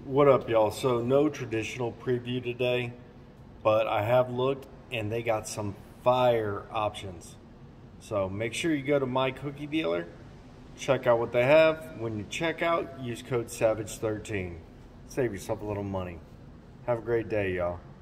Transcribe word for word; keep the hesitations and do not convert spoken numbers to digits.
What up, y'all? So no traditional preview today, but I have looked and they got some fire options. So make sure you go to my cookie dealer, check out what they have. When you check out, use code savage thirteen. Save yourself a little money. Have a great day, y'all.